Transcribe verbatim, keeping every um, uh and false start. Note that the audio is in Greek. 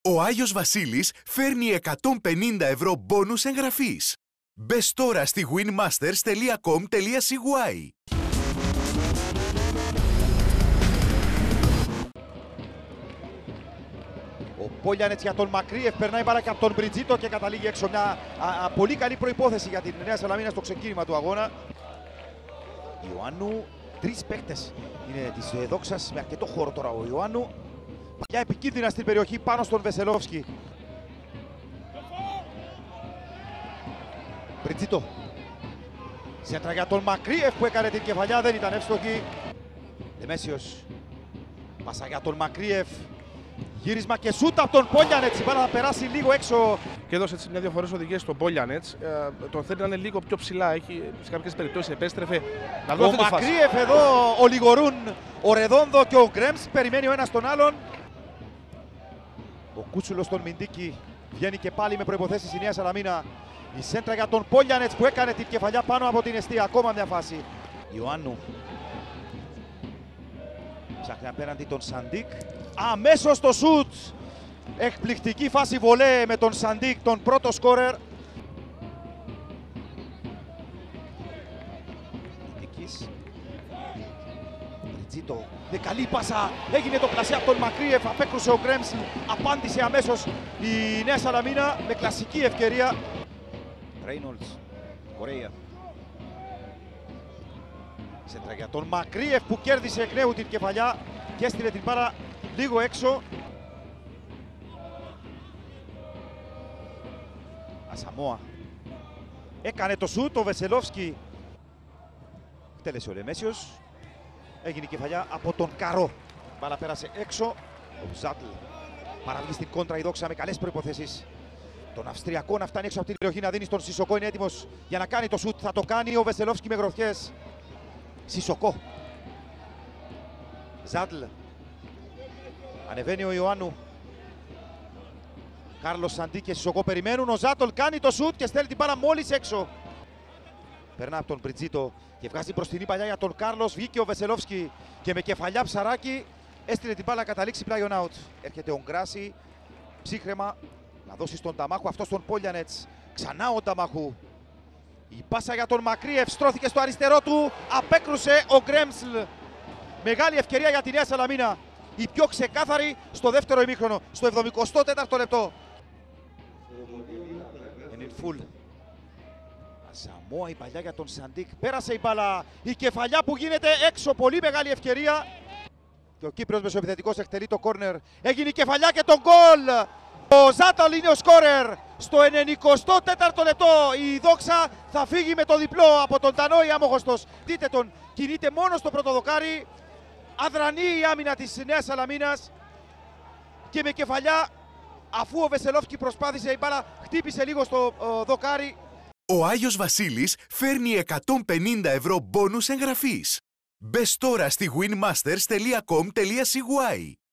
Ο Άγιος Βασίλης φέρνει εκατόν πενήντα ευρώ μπόνους εγγραφής. Μπες τώρα στη winmasters τελεία com τελεία sy. Ο Πόλιανετς για τον Μακρύεφ περνάει μπάλα και από τον Μπριτζίτο και καταλήγει έξω. Μια α, α, πολύ καλή προϋπόθεση για την Νέα Σαλαμίνα στο ξεκίνημα του αγώνα. Ιωάννου, τρεις παίκτες είναι της Δόξας με αρκετό χώρο τώρα ο Ιωάννου. Παλιά επικίνδυνα στην περιοχή πάνω στον Βεσελόφσκι. Μπριτζίτο. Σέντρα για τον Μακρύεφ που έκανε την κεφαλιά, δεν ήταν εύστοχη. Δεμέσιος. Πάσα για τον Μακρύεφ. Γύρισμα και σούτ από τον Πόλιανετς. Η μπάλα θα περάσει λίγο έξω. Και έδωσε έτσι μια-δύο φορές οδηγίες στον Πόλιανετς. Ε, τον θέλει να είναι λίγο πιο ψηλά. Έχει σε κάποιες περιπτώσεις επέστρεφε. Να δω Ο αυτή τη φάση. Μακρύεφ εδώ ολιγορούν. Ο Ρεδόνδο και ο Γκρέμς. Περιμένει ο ένας τον άλλον. Ο Κούτσουλος στον Μιντίκη βγαίνει και πάλι με προϋποθέσεις η Νέα Σαλαμίνα. Η σέντρα για τον Πόλιανετς που έκανε την κεφαλιά πάνω από την αιστεία. Ακόμα μια φάση. Ιωάννου. Ψάχνει απέναντι τον Σαντίκ. Αμέσως το σουτ. Εκπληκτική φάση βολέ με τον Σαντίκ, τον πρώτο σκόρερ. Μιντίκης. Μπριτζίτο. Με καλή πάσα. Έγινε το πλασέ από τον Μακρύεφ. Απέκρουσε ο Γκρέμς. Απάντησε αμέσως η Νέα Σαλαμίνα με κλασική ευκαιρία. Ρέινολτς. Κορέα. Σέντρα για τον Μακρύεφ που κέρδισε εκ νέου την κεφαλιά και έστειλε την μπάλα λίγο έξω. Ασαμόα. Έκανε το σούτ, ο Βεσελόφσκι. Τέλεσε ο Λεμέσιος. Έγινε η κεφαλιά από τον Καρό. Μπάλα πέρασε έξω. Ο Ζάτλ παραβγεί στην κόντρα η Δόξα με καλές προϋποθέσεις. Τον Αυστριακό να φτάνει έξω από την περιοχή, να δίνει στον Σισοκό. Είναι έτοιμος για να κάνει το σούτ. Θα το κάνει ο Βεσελόφσκι με γροθιές. Σισοκό. Ζάτλ. Ανεβαίνει ο Ιωάννου. Κάρλος Σαντίκ και Σισοκό περιμένουν. Ο Ζάτολ κάνει το σούτ και στέλνει την μπάλα μόλις έξω. Περνά από τον Μπριτζίτο και βγάζει μπροστινή παλιά για τον Κάρλος. Βγήκε ο Βεσελόφσκι και με κεφαλιά ψαράκι έστειλε την μπάλα, καταλήξει πλάιον out. Έρχεται ο Γκράση. Ψύχρεμα να δώσει στον Ταμάχου, αυτό στον Πόλιανετς. Ξανά ο Ταμάχου. Η πάσα για τον Μακρύεφ στρώθηκε στο αριστερό του. Απέκρουσε ο Γκρέμσλ. Μεγάλη ευκαιρία για τη Νέα Σαλαμίνα. Η πιο ξεκάθαρη στο δεύτερο ημίχρονο, στο εβδομηκοστό τέταρτο λεπτό. Είναι full. Ασαμόα η παλιά για τον Σαντίκ. Πέρασε η μπάλα. Η κεφαλιά που γίνεται έξω. Πολύ μεγάλη ευκαιρία. Και ο Κύπριος μεσοεπιθετικός εκτελεί το κόρνερ. Έγινε η κεφαλιά και τον γκολ. Ο Ζάταλ είναι ο σκόρερ. Στο ενενηκοστό τέταρτο λεπτό η Δόξα θα φύγει με το διπλό από τον Τανόη Άμοχωστος. Δείτε τον, κινείται μόνο στο πρώτο δοκάρι. Αδρανή η άμυνα της Νέας Σαλαμίνας και με κεφαλιά, αφού ο Βεσελόφσκι προσπάθησε, η μπάλα χτύπησε λίγο στο ο, δοκάρι. Ο Άγιος Βασίλης φέρνει εκατόν πενήντα ευρώ μπόνους εγγραφής. Μπες τώρα στη winmasters τελεία com τελεία sy.